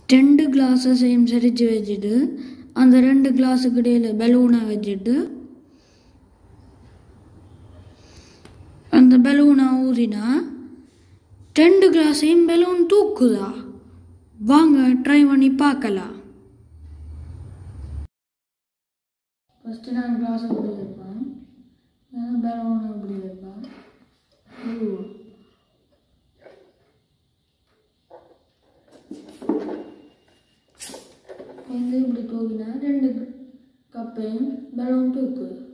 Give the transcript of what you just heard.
2 கிளாஸஸையும் சரிச்சு வச்சுட்டு அந்த 2 கிளாஸுக்கு இடையில பலூனை வச்சுட்டு அந்த பலூனை ஊதினா 2 கிளாஸையும் பலூன் தூக்குதா? வாங்க ட்ரை பண்ணி பார்க்கலாம். ஃபஸ்ட்டு நான் கிளாஸை இப்படி வைப்பேன், பலூனை இப்படி வைப்பேன், இப்படி தூக்கினா 2 கப்பையும் பலூன் தூக்குது.